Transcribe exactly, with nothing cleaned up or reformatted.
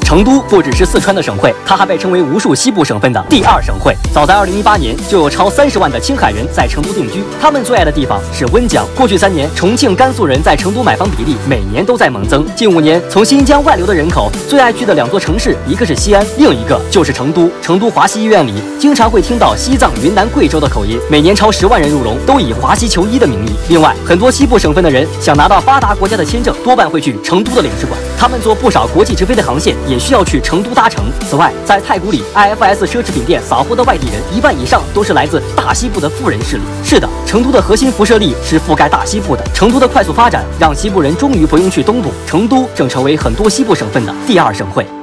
成都不只是四川的省会，它还被称为无数西部省份的第二省会。早在二零一八年，就有超三十万的青海人在成都定居，他们最爱的地方是温江。过去三年，重庆、甘肃人在成都买房比例每年都在猛增。近五年，从新疆外流的人口最爱去的两座城市，一个是西安，另一个就是成都。成都华西医院里经常会听到西藏、云南、贵州的口音，每年超十万人入笼，都以华西求医的名义。另外，很多西部省份的人想拿到发达国家的签证，多半会去成都的领事馆。他们坐不少国际直飞的航线，也需要去成都搭乘。此外，在太古里 I F S 奢侈品店扫货的外地人，一半以上都是来自大西部的富人势力。是的，成都的核心辐射力是覆盖大西部的。成都的快速发展，让西部人终于不用去东部，成都正成为很多西部省份的第二省会。